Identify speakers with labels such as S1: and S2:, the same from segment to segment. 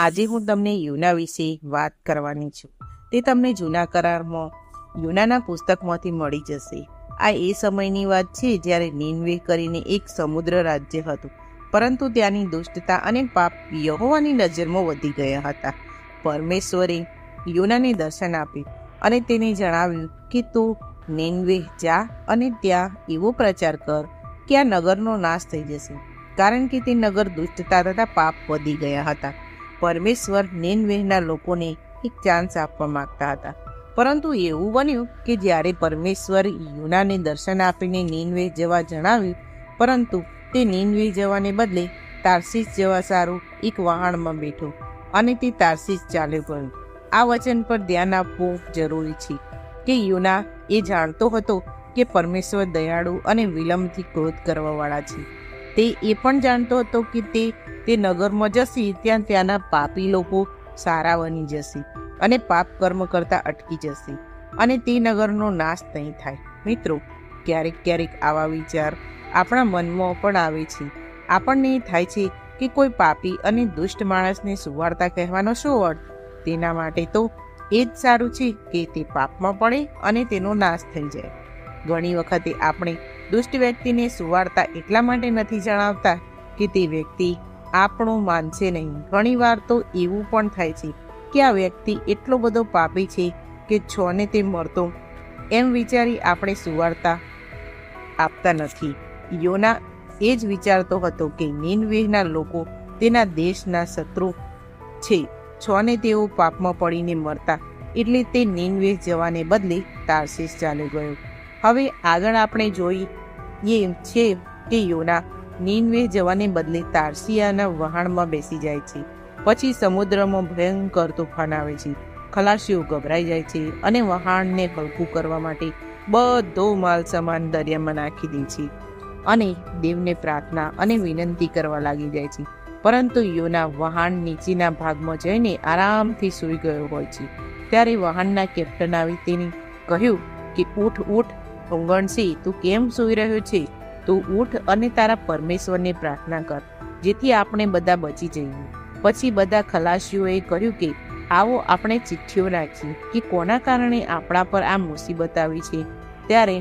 S1: આજે હું તમને યુના વિશે વાત કરવાની છું. તે તમને જૂના કરારમાં યુનાના પુસ્તકમાંથી મળી જશે. આ એ સમયની વાત છે જ્યારે નીનવે કરીને એક સમુદ્ર રાજ્ય હતું, પરંતુ ત્યાંની દુષ્ટતા અને પાપ યહોવાની નજરમાં વધી ગયા હતા. પરમેશ્વરે યુનાને દર્શન આપ્યું અને તેને જણાવ્યું કે તું નીનવે જા અને ત્યાં એવો પ્રચાર કર કે આ નગરનો નાશ થઈ જશે, કારણ કે તે નગર દુષ્ટતા તથા પાપ વધી ગયા હતા. પરમેશ્વર નીનવેના લોકોને એક ચાન્સ આપવા માંગતા હતા, પરંતુ એવું બન્યું કે જ્યારે પરમેશ્વર યુનાને દર્શન આપીને નીનવે જવા જણાવ્યું, પરંતુ તે નીનવે જવાને બદલે તાર્શીશ જવા સારું એક વહાણમાં બેઠો અને તે તાર્શીશ ચાલ્યો ગયો. આ વચન પર ધ્યાન આપવું જરૂરી છે કે યુના એ જાણતો હતો કે પરમેશ્વર દયાળુ અને વિલંબથી ક્રોધ કરવાવાળા છે. તે એ પણ જાણતો હતો કે તે નગરમાં જશે ત્યાં ત્યાંના પાપી લોકો સારા બની જશે અને પાપ કર્મ કરતા અટકી જશે અને તે નગરનો નાશ નહીં થાય. મિત્રો, ક્યારેક આવા વિચાર આપણા મનમાં પણ આવે છે. આપણને થાય છે કે કોઈ પાપી અને દુષ્ટ માણસને સુવાર્તા કહેવાનો શું અર્થ? તેના માટે તો એ જ સારું છે કે તે પાપમાં પડે અને તેનો નાશ થઈ જાય. ઘણી વખતે આપણે દુષ્ટ વ્યક્તિને સુવાર્તા એટલા માટે નથી જણાવતા કે તે વ્યક્તિ આપણું માનશે નહીં. ઘણી વાર તો એવું પણ થાય છે કે આ વ્યક્તિ એટલો બધો પાપી છે કે છોને તે મરતો, એમ વિચારી આપણે સુવાર્તા આપતા નથી. યોના એ જ વિચારતો હતો કે નીનવેના લોકો તેના દેશના શત્રુ છે, છોને તેઓ પાપમાં પડીને મરતા, એટલે તે નીનવે જવાને બદલે તાર્શીશ ચાલ્યો ગયો. હવે આગળ આપણે જોઈએ છે કે યોના નીનવે જવાને બદલે તાર્શીયાના વહાણમાં બેસી જાય છે. પછી સમુદ્રમાં ભયંકર તોફાન આવે છે. ખલાસીઓ ગભરાઈ જાય છે અને વહાણને હલકું કરવા માટે બધો માલ સામાન દરિયામાં નાખી દે છે અને દેવને પ્રાર્થના અને વિનંતી કરવા લાગી જાય છે. પરંતુ યોના વહાણ નીચેના ભાગમાં જઈને આરામથી સૂઈ ગયો હોય છે. ત્યારે વહાણના કેપ્ટન આવી તેને કહ્યું કે ઊઠ ઊંઘણસી, તું કેમ સૂઈ રહ્યો છે? તું ઊઠ અને તારા પરમેશ્વરને પ્રાર્થના કર, જેથી આપણે બધા બચી જઈએ. પછી બધા ખલાસીઓએ કહ્યું કે આવો આપણે ચિઠ્ઠીઓ નાખીએ કે કોના કારણે આપણા પર આ મુસીબત આવી છે. ત્યારે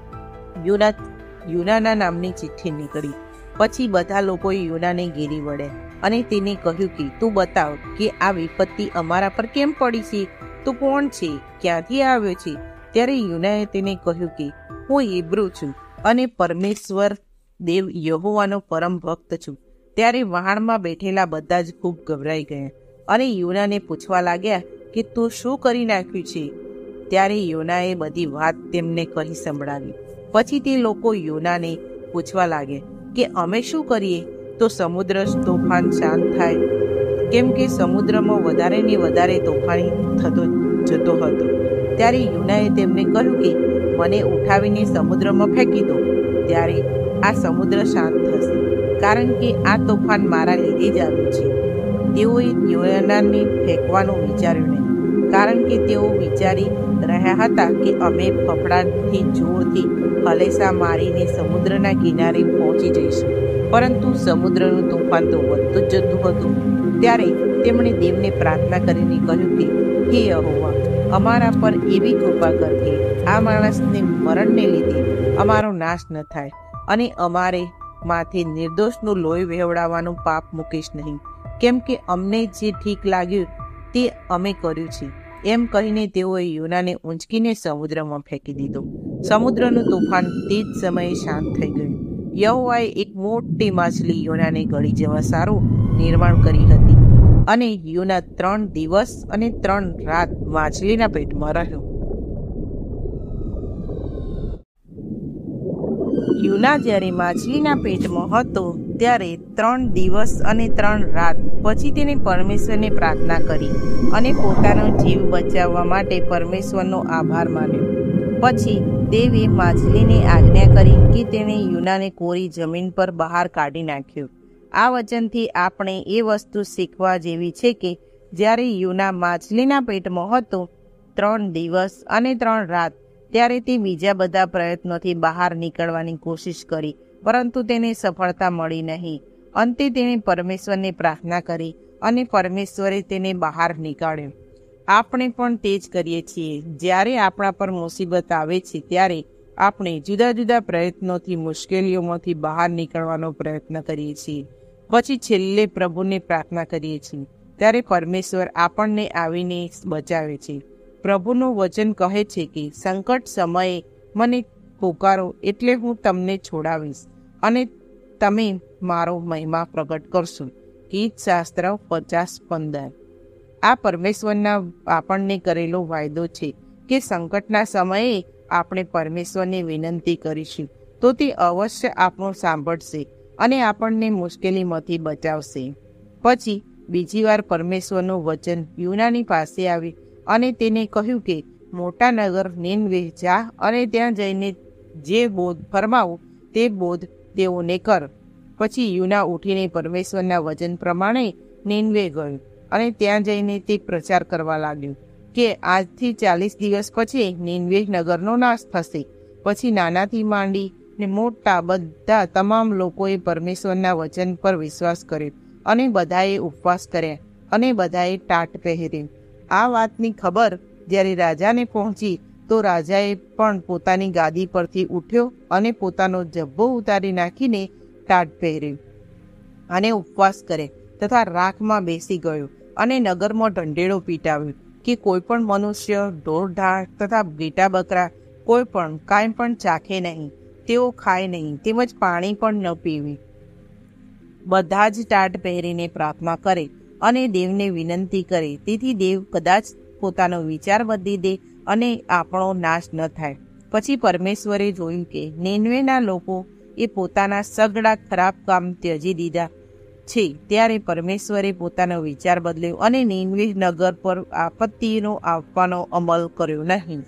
S1: યુનાના નામની ચિઠ્ઠી નીકળી. પછી બધા લોકોએ યુનાને ઘેરી વળ્યા અને તેને કહ્યું કે તું બતાવ કે આ વિપત્તિ અમારા પર કેમ પડી છે? તું કોણ છે? ક્યાંથી આવ્યો છે? ત્યારે યુનાએ તેને કહ્યું કે હું હિબ્રુ છું અને પરમેશ્વર દેવ યહોવાનો પરમ ભક્ત છું. ત્યારે વહાણમાં બેઠેલા બધા જ ખૂબ ગભરાઈ ગયા અને યુનાને પૂછવા લાગ્યા કે તું શું કરી નાખ્યું છે? ત્યારે યોનાએ બધી વાત તેમને કહી સંભળાવી. પછી તે લોકો યોનાને પૂછવા લાગ્યા કે અમે શું કરીએ તો સમુદ્ર તોફાન શાંત થાય? કેમ કે સમુદ્રમાં વધારે ને વધારે તોફાની થતો જતો હતો. ત્યારે યુનાએ તેમને કહ્યું કે મને ઉઠાવીને સમુદ્રમાં ફેંકી દો, ત્યારે આ સમુદ્ર શાંત થશે, કારણ કે આ તોફાન મારા લીધે જ આવ્યું છે. તેઓએ યોનાને ફેંકવાનું વિચાર્યું નહીં, કારણ કે તેઓ વિચારી રહ્યા હતા કે અમે ફફડાટથી જોરથી હલેસા મારીને સમુદ્રના કિનારે પહોંચી જઈશું. પરંતુ સમુદ્રનું તોફાન તો વધતું જ જતું હતું. ત્યારે તેમણે દેવને પ્રાર્થના કરીને કહ્યું કે હે યહોવા, અમારા પર એવી કૃપા કર કે આ માણસને મરણને લીધે અમારો નાશ ન થાય અને અમારે માથે નિર્દોષનું લોહી વહેવડાવવાનું પાપ મૂકીશ નહીં, કેમ કે અમને જે ઠીક લાગ્યું તે અમે કર્યું છે. એમ કહીને તેઓએ યોનાને ઊંચકીને સમુદ્રમાં ફેંકી દીધો. સમુદ્રનું તોફાન તે જ સમયે શાંત થઈ ગયું. યહોવાએ એક મોટી માછલી યોનાને ગળી જવા સારું નિર્માણ કરી હતી અને યોના 3 દિવસ અને 3 રાત માછલીના પેટમાં રહ્યો. યુના જ્યારે માછલીના પેટમાં હતો ત્યારે 3 દિવસ અને 3 રાત પછી તેને પરમેશ્વરને પ્રાર્થના કરી અને પોતાનો જીવ બચાવવા માટે પરમેશ્વરનો આભાર માન્યો. પછી દેવે માછલીને આજ્ઞા કરી કે તેણે યુનાને કોરી જમીન પર બહાર કાઢી નાખ્યો. આ વચનથી આપણે એ વસ્તુ શીખવા જેવી છે કે જ્યારે યુના માછલીના પેટમાં હતો 3 દિવસ અને 3 રાત, ત્યારે તે બીજા બધા પ્રયત્નોથી બહાર નીકળવાની કોશિશ કરી, પરંતુ તેને સફળતા મળી નહીં. અંતે તેણે પરમેશ્વરને પ્રાર્થના કરી અને પરમેશ્વરે તેને બહાર નીકાળ્યો. આપણે પણ તે જ કરીએ છીએ. જ્યારે આપણા પર મુસીબત આવે છે ત્યારે આપણે જુદા જુદા પ્રયત્નોથી મુશ્કેલીઓમાંથી બહાર નીકળવાનો પ્રયત્ન કરીએ છીએ. પછી છેલ્લે પ્રભુને પ્રાર્થના કરીએ છીએ. ત્યારે પરમેશ્વર આપણને આવીને બચાવે છે. પ્રભુનું વચન કહે છે કે સંકટ સમયે મને પુકારો એટલે હું તમને છોડાવીશ અને તમે મારો મહિમા પ્રગટ કરશો. ગીતશાસ્ત્ર 50:15. આ પરમેશ્વરના આપણને કરેલો વાયદો છે કે સંકટના સમયે આપણે પરમેશ્વરને વિનંતી કરીશું તો તે અવશ્ય આપણું સાંભળશે અને આપણને મુશ્કેલીમાંથી બચાવશે. પછી બીજી વાર પરમેશ્વરનું વચન યુનાની પાસે આવી અને તેને કહ્યું કે મોટા નગર નીનવે જા અને ત્યાં જઈને જે બોધ ફરમાવું તે બોધ તેઓને કર. પછી યુના ઉઠીને પરમેશ્વરના વચન પ્રમાણે નીનવે ગયો અને ત્યાં જઈને તે પ્રચાર કરવા લાગ્યો કે આજથી 40 દિવસ પછી નીનવે નગરનો નાશ થશે. પછી નાનાથી માંડી ને મોટા બધા તમામ લોકોએ પરમેશ્વરના વચન પર વિશ્વાસ કર્યો અને બધાએ ઉપવાસ કર્યા અને બધાએ ટાટ પહેર્યું. આ વાતની ખબર જ્યારે રાજાને પહોંચી તો રાજાએ પણ પોતાની ગાદી પરથી ઉઠ્યો અને પોતાનો જબ્બો ઉતારી નાખીને ટાટ પહેર્યું અને ઉપવાસ કરે તથા રાખમાં બેસી ગયો અને નગરમાં ઢંઢેરો પીટાવ્યો કે કોઈ પણ મનુષ્ય ઢોર ઢાળ તથા ઘેટા બકરા કોઈ પણ કાંઈ પણ ચાખે નહીં, તેઓ ખાય નહીં, તેમજ પાણી પણ ન પીવે. બધા જ ટાટ પહેરીને પ્રાર્થના કરે અને દેવને વિનંતી કરે. તેથી દેવ કદાચ પોતાનો વિચાર બદલી દે અને આપણો નાશ ન થાય. પછી પરમેશ્વરે જોયું કે નીનવેના લોકો એ પોતાના સઘળા ખરાબ કામ ત્યજી દીધા છે. ત્યારે પરમેશ્વરે પોતાનો વિચાર બદલ્યો અને નીનવે નગર પર આપત્તિનો આપવાનો અમલ કર્યો નહીં.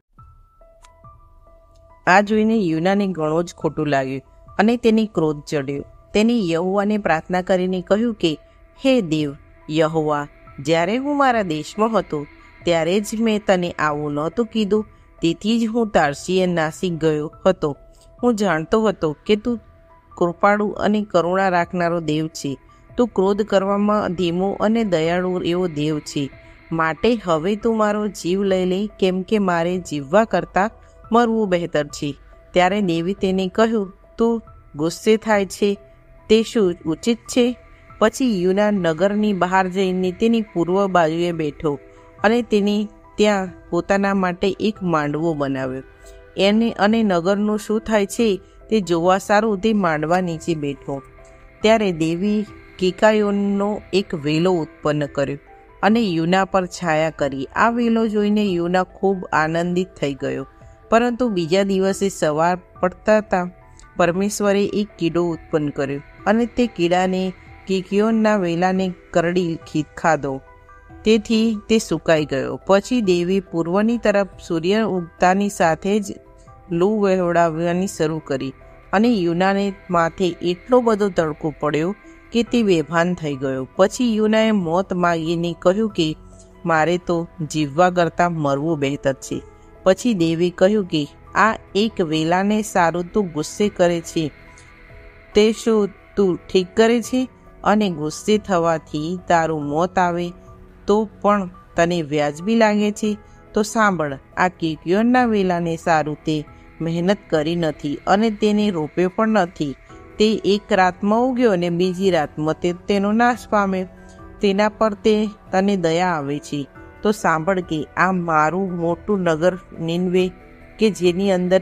S1: આ જોઈને યુનાને ઘણો જ ખોટું લાગ્યું અને તેને ક્રોધ ચડ્યો. તેને યહોવાને પ્રાર્થના કરીને કહ્યું કે હે દેવ યહોવા, જ્યારે હું મારા દેશમાં હતો ત્યારે જ મેં તને આવું નહોતું કીધું. તેથી જ હું તારસીએ નાસી ગયો હતો. હું જાણતો હતો કે તું કૃપાળુ અને કરુણા રાખનારો દેવ છે. તું ક્રોધ કરવામાં ધીમો અને દયાળુ એવો દેવ છે. માટે હવે તું મારો જીવ લઈ લે, કેમ કે મારે જીવવા કરતાં મરવું બહેતર છે. ત્યારે દેવી તેને કહ્યું, તું ગુસ્સે થાય છે તે શું ઉચિત છે? પછી યુના નગરની બહાર જઈને તેની પૂર્વ બાજુએ બેઠો અને તેની ત્યાં પોતાના માટે એક માંડવો બનાવ્યો. અને નગરનું શું થાય છે તે જોવા સારું તે માંડવા નીચે બેઠો. ત્યારે દેવી કિકાયોનનો એક વેલો ઉત્પન્ન કર્યો અને યુના પર છાયા કરી. આ વેલો જોઈને યુના ખૂબ આનંદિત થઈ ગયો. પરંતુ બીજા દિવસે સવાર પડતા પરમેશ્વરે એક કીડો ઉત્પન્ન કર્યો અને તે કીડાને કિકિયોનના વેલાને કરડી ખાધો. તેથી તે સુકાઈ ગયો. પછી દેવી પૂર્વની તરફ સૂર્ય ઉગતાની સાથે જ લૂ વહેવડાવવાની શરૂ કરી અને યુનાને માથે એટલો બધો તડકો પડ્યો કે તે બેભાન થઈ ગયો. પછી યુનાએ મોત માગીને કહ્યું કે મારે તો જીવવા કરતાં મરવું બહેતર છે. પછી દેવી કહ્યું કે આ એક વેલાને સારું તું ગુસ્સે કરે છે તે શું તું ઠીક કરે છે? અને ગુસ્સે થવાથી તારું મોત આવે તો પણ તને વ્યાજબી લાગે છે? તો સાંભળ, આ કિકિયોનના વેલાને સારું તે મહેનત કરી નથી અને તેને રોપ્યો પણ નથી. તે એક રાતમાં ઉગ્યો અને બીજી રાતમાં તે તેનો નાશ પામ્યો. તેના પર તે તને દયા આવે છે. તો સાંભળ કે આ મારું મોટું નગર નીનવે કે જેની અંદર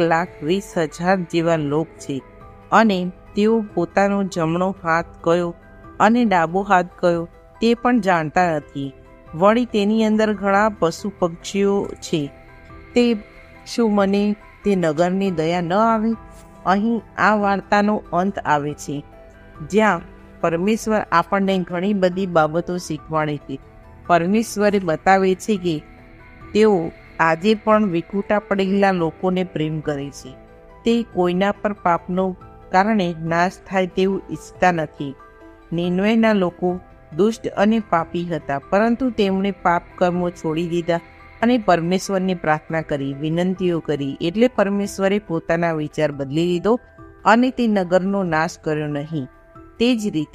S1: 1,20,000 જેવા લોક છે અને તેઓ પોતાનો જમણો હાથ કયો અને ડાબો હાથ કયો તે પણ જાણતા નથી. વળી તેની અંદર ઘણા પશુ પક્ષીઓ છે. તે શું મને તે નગરની દયા ન આવી? અહીં આ વાર્તાનો અંત આવે છે, જ્યાં પરમેશ્વર આપણને ઘણી બધી બાબતો શીખવાડે છે. પરમેશ્વરે બતાવે છે કે તેઓ આજે પણ વિખૂટા પડેલા લોકોને પ્રેમ કરે છે. તે કોઈના પર પાપનો કારણે નાશ થાય તેવું ઈચ્છતા નથી. નીનવેના લોકો દુષ્ટ અને પાપી હતા, પરંતુ તેમણે પાપ કર્મો છોડી દીધા અને પરમેશ્વરને પ્રાર્થના કરી, વિનંતીઓ કરી. એટલે પરમેશ્વરે પોતાના વિચાર બદલી લીધો અને તે નગરનો નાશ કર્યો નહીં. તે જ રીતે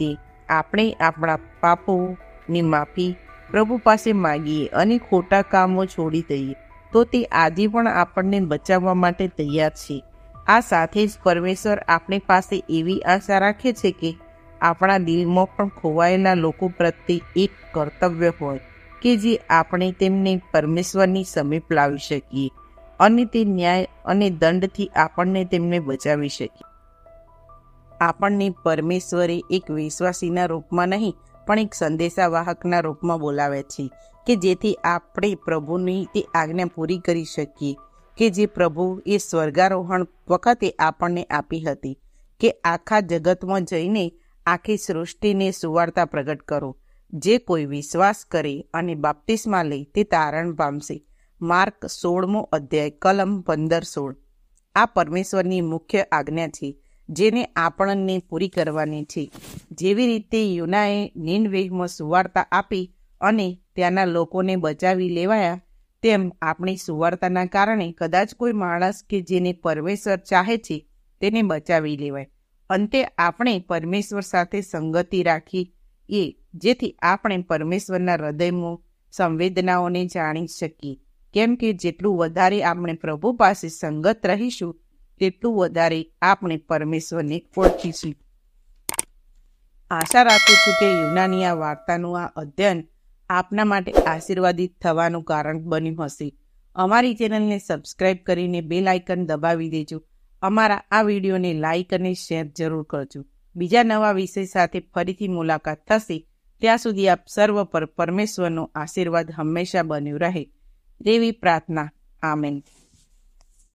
S1: આપણે આપણા પાપોની માફી પ્રભુ પાસે માગીએ અને ખોટા કામો છોડી દઈએ તો તે આજે પણ આપણને બચાવવા માટે તૈયાર છે. આ સાથે જ પરમેશ્વર આપણી પાસે એવી આશા રાખે છે કે આપણા દિલમાં પણ ખોવાયેલા લોકો પ્રત્યે એક કર્તવ્ય હોય કે જે આપણે તેમને પરમેશ્વરની સમીપ લાવી શકીએ અને તે ન્યાય અને દંડથી આપણને તેમને બચાવી શકીએ. આપણને પરમેશ્વરે એક વિશ્વાસીના રૂપમાં નહીં પણ એક સંદેશાવાહકના રૂપમાં બોલાવે છે કે જેથી આપણે પ્રભુની તે આજ્ઞા પૂરી કરી શકીએ કે જે પ્રભુ એ સ્વર્ગારોહણ વખતે આપણને આપી હતી કે આખા જગતમાં જઈને આખી સૃષ્ટિને સુવાર્તા પ્રગટ કરો. જે કોઈ વિશ્વાસ કરે અને બાપ્તિસ્મા લે તે તારણ પામશે. માર્ક 16મો અધ્યાય કલમ 15-16. આ પરમેશ્વરની મુખ્ય આજ્ઞા છે જેને આપણને પૂરી કરવાની છે. જેવી રીતે યુનાએ નીનવેહમાં સુવાર્તા આપી અને ત્યાંના લોકોને બચાવી લેવાયા, તેમ આપણી સુવાર્તાના કારણે કદાચ કોઈ માણસ કે જેને પરમેશ્વર ચાહે છે તેને બચાવી લેવાય. અંતે આપણે પરમેશ્વર સાથે સંગતિ રાખીએ જેથી આપણે પરમેશ્વરના હૃદયમાં સંવેદનાઓને જાણી શકીએ. કેમ કે જેટલું વધારે આપણે પ્રભુ પાસે સંગત રહીશું તેટલું વધારે આપણે પરમેશ્વરને ઓળખીશું. આશા રાખું છું કે યુનાની આ વાર્તાનું આ અધ્યયન આપના માટે આશીર્વાદિત થવાનું કારણ બન્યું હશે. અમારી ચેનલને સબસ્ક્રાઇબ કરીને બેલ આઇકન દબાવી દેજો. અમારા આ વિડીયોને લાઇક અને શેર જરૂર કરજો. બીજા નવા વિષય સાથે ફરીથી મુલાકાત થશે. ત્યાં સુધી આપ સર્વ પર પરમેશ્વરનો આશીર્વાદ હંમેશા બન્યો રહે તેવી પ્રાર્થના. આમેન.